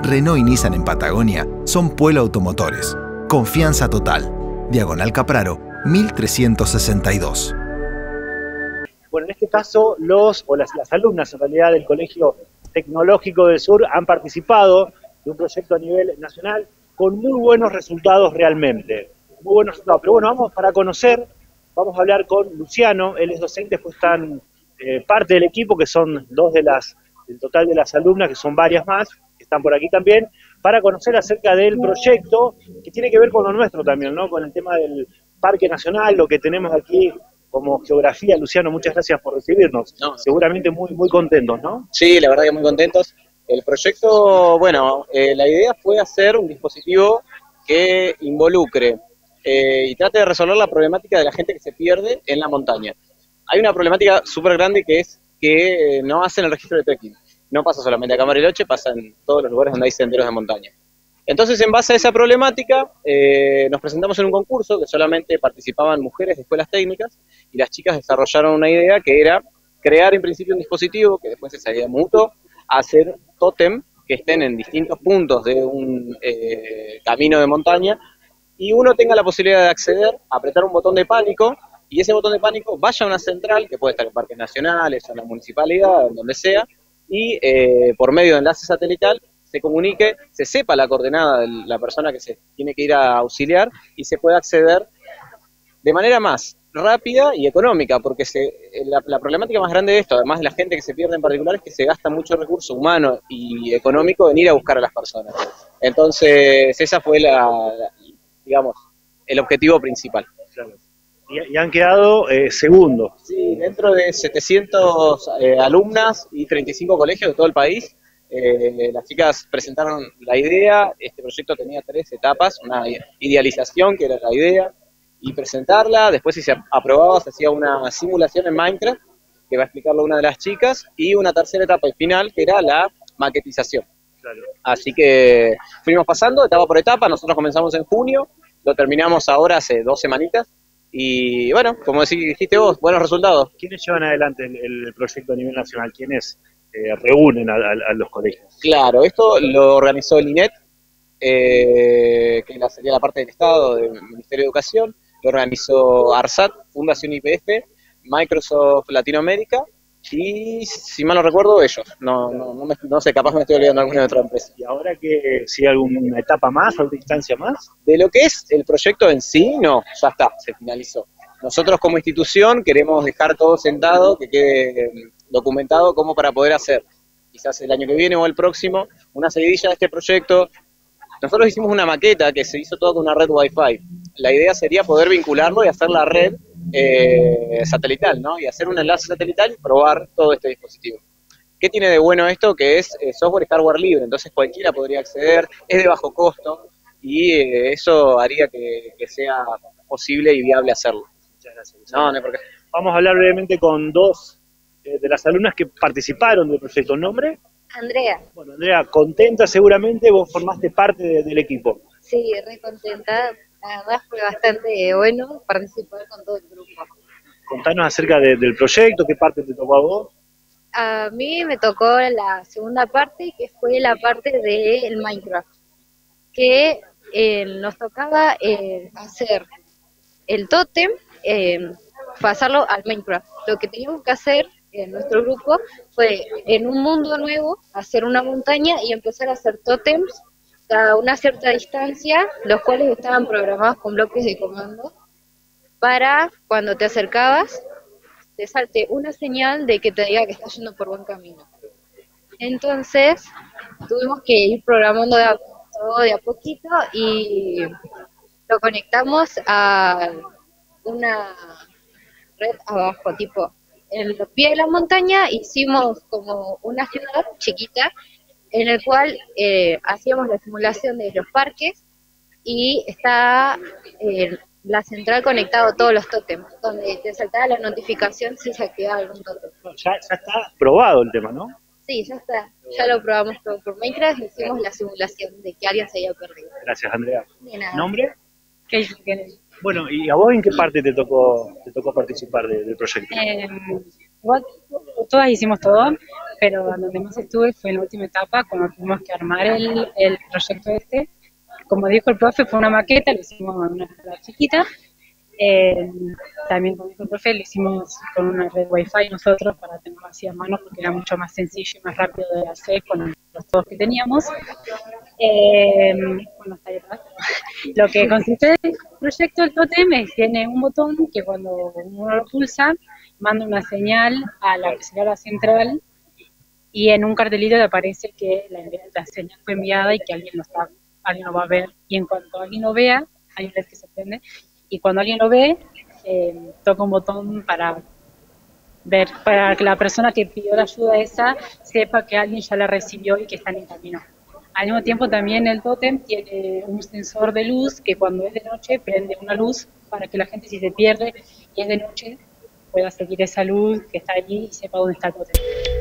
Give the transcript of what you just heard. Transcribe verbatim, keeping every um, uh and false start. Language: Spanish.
Renault y Nissan en Patagonia son Puelo Automotores. Confianza total. Diagonal Capraro, mil trescientos sesenta y dos. Bueno, en este caso, los o las, las alumnas en realidad del Colegio Tecnológico del Sur han participado de un proyecto a nivel nacional con muy buenos resultados realmente. Muy buenos resultados. Pero bueno, vamos para conocer, vamos a hablar con Luciano, él es docente, después están eh, parte del equipo, que son dos de las, del total de las alumnas, que son varias más, que están por aquí también, para conocer acerca del proyecto que tiene que ver con lo nuestro también, ¿no? Con el tema del Parque Nacional, lo que tenemos aquí como geografía. Luciano, muchas gracias por recibirnos. No, seguramente muy, muy contentos, ¿no? Sí, la verdad que muy contentos. El proyecto, bueno, eh, la idea fue hacer un dispositivo que involucre eh, y trate de resolver la problemática de la gente que se pierde en la montaña. Hay una problemática súper grande que es que eh, no hacen el registro de trekking. No pasa solamente a Camareloche, pasa en todos los lugares donde hay senderos de montaña. Entonces, en base a esa problemática, eh, nos presentamos en un concurso que solamente participaban mujeres de escuelas técnicas y las chicas desarrollaron una idea que era crear en principio un dispositivo que después se mutó a hacer tótem que estén en distintos puntos de un eh, camino de montaña y uno tenga la posibilidad de acceder, apretar un botón de pánico y ese botón de pánico vaya a una central que puede estar en parques nacionales o en la municipalidad, en donde sea, y eh, por medio de enlace satelital se comunique, se sepa la coordenada de la persona que se tiene que ir a auxiliar y se pueda acceder de manera más rápida y económica, porque se, la, la problemática más grande de esto, además de la gente que se pierde en particular, es que se gasta mucho recurso humano y económico en ir a buscar a las personas. Entonces, esa fue la, la digamos, el objetivo principal. Claro. Y, y han quedado eh, segundos. Sí, dentro de setecientos eh, alumnas y treinta y cinco colegios de todo el país. Eh, las chicas presentaron la idea. Este proyecto tenía tres etapas: una idealización, que era la idea, y presentarla. Después, si se aprobaba, se hacía una simulación en Minecraft, que va a explicarlo una de las chicas, y una tercera etapa y final, que era la maquetización. Claro. Así que fuimos pasando etapa por etapa. Nosotros comenzamos en junio, lo terminamos ahora hace dos semanitas, y bueno, como dijiste vos, buenos resultados. ¿Quiénes llevan adelante el, el proyecto a nivel nacional? ¿Quiénes eh, reúnen a, a, a los colegios? Claro, esto lo organizó el I N E T, eh, que sería la parte del Estado, del Ministerio de Educación, lo organizó ARSAT, Fundación Y P F, Microsoft Latinoamérica, y si mal no recuerdo, ellos. No, no, no, me, no sé, capaz me estoy olvidando de alguna otra empresa. ¿Y ahora que si hay alguna etapa más, alguna instancia más? De lo que es el proyecto en sí, no, ya está, se finalizó. Nosotros como institución queremos dejar todo sentado, que quede documentado como para poder hacer, quizás el año que viene o el próximo, una seguidilla de este proyecto. Nosotros hicimos una maqueta que se hizo todo con una red Wi-Fi. La idea sería poder vincularlo y hacer la red eh, satelital, ¿no? Y hacer un enlace satelital y probar todo este dispositivo. ¿Qué tiene de bueno esto? Que es eh, software y hardware libre, entonces cualquiera podría acceder, es de bajo costo y eh, eso haría que, que sea posible y viable hacerlo. Muchas gracias. No, no hay por qué. Vamos a hablar brevemente con dos eh, de las alumnas que participaron del proyecto. ¿Nombre? Andrea. Bueno, Andrea, contenta seguramente, vos formaste parte de, del equipo. Sí, re contenta. La verdad fue bastante bueno participar con todo el grupo. Contanos acerca de, del proyecto, qué parte te tocó a vos. A mí me tocó la segunda parte, que fue la parte del Minecraft, que eh, nos tocaba eh, hacer el tótem, eh, pasarlo al Minecraft. Lo que teníamos que hacer en nuestro grupo fue, en un mundo nuevo, hacer una montaña y empezar a hacer tótems a una cierta distancia, los cuales estaban programados con bloques de comando, para cuando te acercabas, te salte una señal de que te diga que estás yendo por buen camino. Entonces, tuvimos que ir programando de a, todo de a poquito y lo conectamos a una red abajo, tipo, en el pie de la montaña hicimos como una ciudad chiquita en el cual eh, hacíamos la simulación de los parques y está eh, la central conectado a todos los tótems, donde te saltaba la notificación si se activaba algún tótem. Ya, ya está probado el tema, ¿no? Sí, ya está. Ya lo probamos todo por Minecraft y hicimos la simulación de que alguien se había perdido. Gracias, Andrea. De nada. ¿Nombre? Casey Kennedy. Bueno, ¿y a vos en qué parte te tocó te tocó participar de, del proyecto? Eh, igual, todas hicimos todo, pero donde más estuve fue en la última etapa, cuando tuvimos que armar el, el proyecto este. Como dijo el profe, fue una maqueta, lo hicimos en una escala chiquita. Eh, también, como dijo el profe, lo hicimos con una red wifi nosotros para tenerlo así a mano, porque era mucho más sencillo y más rápido de hacer con los todos que teníamos. Eh, bueno, está ahí atrás. Lo que consiste el proyecto del tótem es que tiene un botón que cuando uno lo pulsa, manda una señal a la que sería la central, y en un cartelito le aparece que la, la señal fue enviada y que alguien lo, está, alguien lo va a ver. Y en cuanto alguien lo vea, hay un L E D que se prende, y cuando alguien lo ve, eh, toca un botón para ver, para que la persona que pidió la ayuda esa sepa que alguien ya la recibió y que está en el camino. Al mismo tiempo también el tótem tiene un sensor de luz que cuando es de noche prende una luz para que la gente, si se pierde y es de noche, pueda seguir esa luz que está allí y sepa dónde está el tótem.